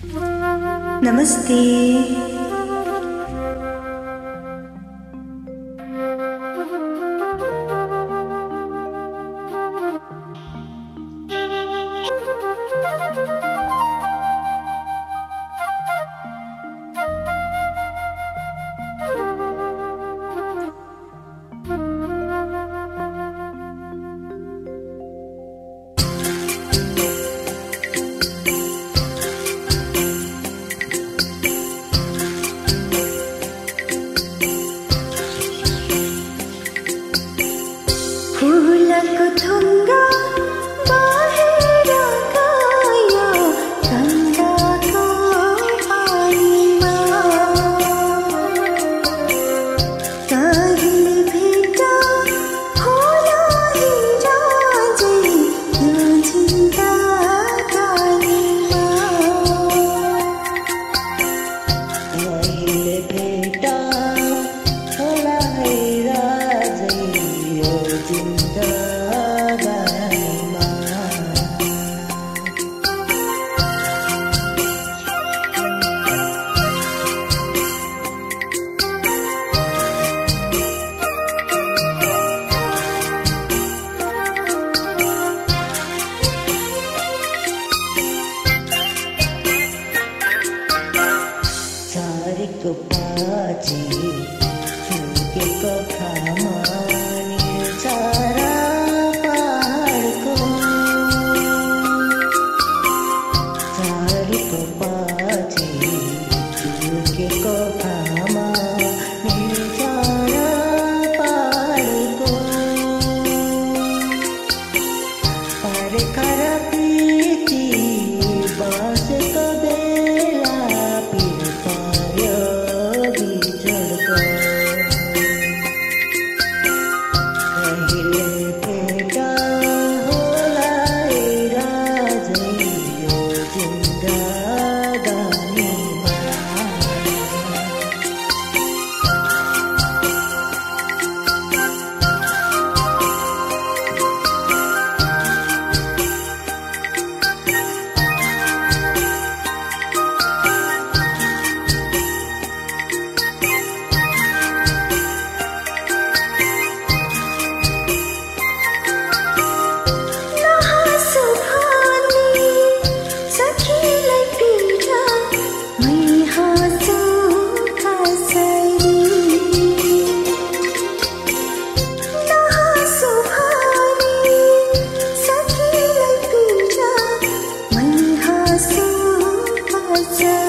नमस्ते। फूलको थुङ्गा बाहिर गयो गङ्गाको पानीमा, कहिले भेट होला हिरा झै यो जिन्दगानीमा, कहिले भेट होला हिरा झै यो जिन्दगानीमा। चारेको पाची फुकेको खामा चारा पहाडको, चारेको पाची फुकेको खामा चारा पहाडको, पारेखर प्रीति बसेको बेला पिर पर्यो बिछोडको, कहिले भेट होला हेरा झै यो जिन्दगानीमा। नहाँसो भने सखीलाई पीठ मै हाँसो कसरी, नहाँसो भने सखीलाई पीठ मै हाँसो कसरी।